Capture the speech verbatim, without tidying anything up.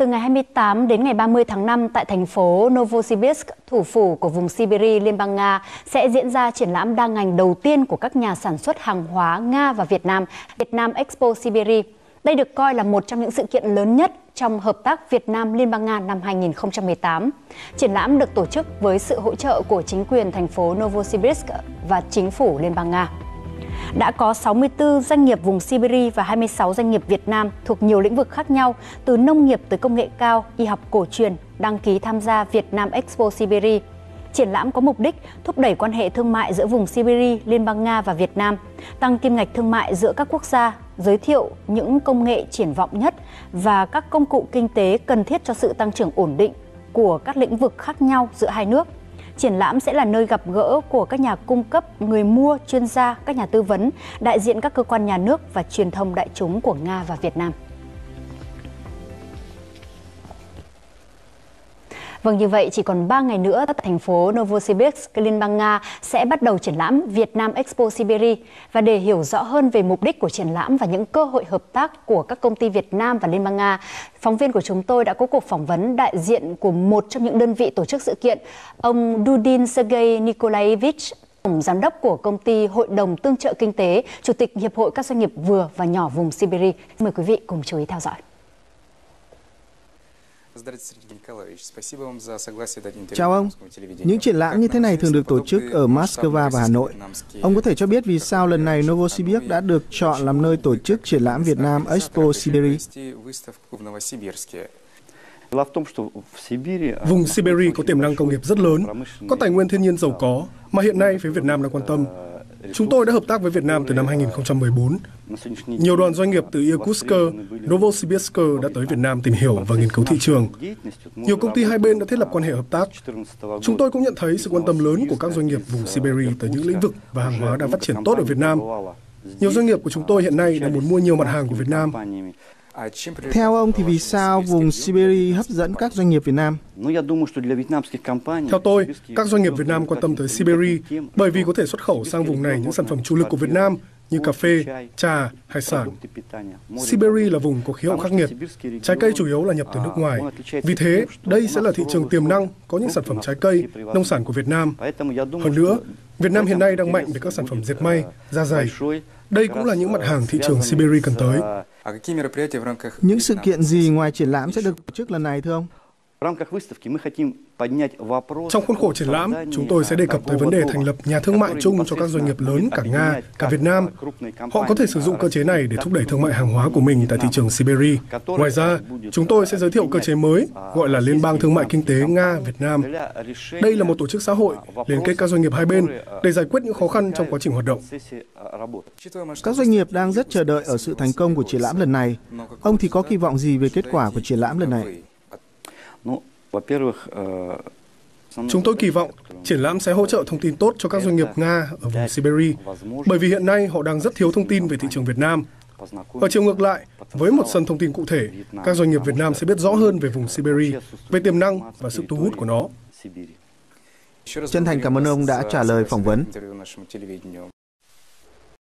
Từ ngày hai mươi tám đến ngày ba mươi tháng năm tại thành phố Novosibirsk, thủ phủ của vùng Siberia, Liên bang Nga, sẽ diễn ra triển lãm đa ngành đầu tiên của các nhà sản xuất hàng hóa Nga và Việt Nam, Việt Nam Expo Siberia. Đây được coi là một trong những sự kiện lớn nhất trong hợp tác Việt Nam-Liên bang Nga năm hai nghìn không trăm mười tám. Triển lãm được tổ chức với sự hỗ trợ của chính quyền thành phố Novosibirsk và chính phủ Liên bang Nga. Đã có sáu mươi tư doanh nghiệp vùng Siberia và hai mươi sáu doanh nghiệp Việt Nam thuộc nhiều lĩnh vực khác nhau, từ nông nghiệp tới công nghệ cao, y học cổ truyền, đăng ký tham gia Việt Nam Expo Siberia. Triển lãm có mục đích thúc đẩy quan hệ thương mại giữa vùng Siberia, Liên bang Nga và Việt Nam, tăng kim ngạch thương mại giữa các quốc gia, giới thiệu những công nghệ triển vọng nhất và các công cụ kinh tế cần thiết cho sự tăng trưởng ổn định của các lĩnh vực khác nhau giữa hai nước. Triển lãm sẽ là nơi gặp gỡ của các nhà cung cấp, người mua, chuyên gia, các nhà tư vấn, đại diện các cơ quan nhà nước và truyền thông đại chúng của Nga và Việt Nam. Vâng, như vậy chỉ còn ba ngày nữa, thành phố Novosibirsk, Liên bang Nga sẽ bắt đầu triển lãm Việt Nam Expo Siberia. Và để hiểu rõ hơn về mục đích của triển lãm và những cơ hội hợp tác của các công ty Việt Nam và Liên bang Nga, phóng viên của chúng tôi đã có cuộc phỏng vấn đại diện của một trong những đơn vị tổ chức sự kiện, ông Dudin Sergei Nikolaevich, Tổng Giám đốc của công ty Hội đồng Tương trợ Kinh tế, Chủ tịch Hiệp hội các doanh nghiệp vừa và nhỏ vùng Siberia. Mời quý vị cùng chú ý theo dõi. Chào ông, những triển lãm như thế này thường được tổ chức ở Moscow và Hà Nội. Ông có thể cho biết vì sao lần này Novosibirsk đã được chọn làm nơi tổ chức triển lãm Việt Nam Expo Siberia? Vùng Siberia có tiềm năng công nghiệp rất lớn, có tài nguyên thiên nhiên giàu có mà hiện nay phía Việt Nam đang quan tâm. Chúng tôi đã hợp tác với Việt Nam từ năm hai nghìn không trăm mười bốn. Nhiều đoàn doanh nghiệp từ Irkutsk, Novosibirsk đã tới Việt Nam tìm hiểu và nghiên cứu thị trường. Nhiều công ty hai bên đã thiết lập quan hệ hợp tác. Chúng tôi cũng nhận thấy sự quan tâm lớn của các doanh nghiệp vùng Siberia tới những lĩnh vực và hàng hóa đang phát triển tốt ở Việt Nam. Nhiều doanh nghiệp của chúng tôi hiện nay đang muốn mua nhiều mặt hàng của Việt Nam. Theo ông thì vì sao vùng Siberia hấp dẫn các doanh nghiệp Việt Nam? Theo tôi, các doanh nghiệp Việt Nam quan tâm tới Siberia bởi vì có thể xuất khẩu sang vùng này những sản phẩm chủ lực của Việt Nam như cà phê, trà, hải sản. Siberia là vùng có khí hậu khắc nghiệt, trái cây chủ yếu là nhập từ nước ngoài. Vì thế, đây sẽ là thị trường tiềm năng có những sản phẩm trái cây, nông sản của Việt Nam. Hơn nữa, Việt Nam hiện nay đang mạnh về các sản phẩm dệt may, da giày. Đây cũng là những mặt hàng thị trường Siberia cần tới. Những sự kiện gì ngoài triển lãm sẽ được tổ chức lần này thưa ông? Trong khuôn khổ triển lãm, chúng tôi sẽ đề cập tới vấn đề thành lập nhà thương mại chung cho các doanh nghiệp lớn cả Nga, cả Việt Nam. Họ có thể sử dụng cơ chế này để thúc đẩy thương mại hàng hóa của mình tại thị trường Siberia. Ngoài ra, chúng tôi sẽ giới thiệu cơ chế mới gọi là Liên bang Thương mại Kinh tế Nga-Việt Nam. Đây là một tổ chức xã hội liên kết các doanh nghiệp hai bên để giải quyết những khó khăn trong quá trình hoạt động. Các doanh nghiệp đang rất chờ đợi ở sự thành công của triển lãm lần này. Ông thì có kỳ vọng gì về kết quả của triển lãm lần này? Chúng tôi kỳ vọng triển lãm sẽ hỗ trợ thông tin tốt cho các doanh nghiệp Nga ở vùng Siberia, bởi vì hiện nay họ đang rất thiếu thông tin về thị trường Việt Nam. Ở chiều ngược lại, với một sân thông tin cụ thể, các doanh nghiệp Việt Nam sẽ biết rõ hơn về vùng Siberia, về tiềm năng và sự thu hút của nó. Chân thành cảm ơn ông đã trả lời phỏng vấn.